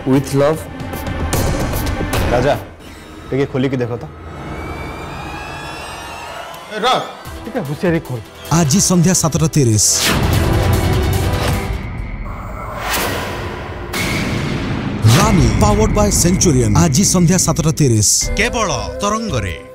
With love. राजा टे खोलिकी देख तो हुशियारी खोल। आज संध्या 7:30। Rani powered by Centurion. आज संध्या 7:30 केवल तरंगरे।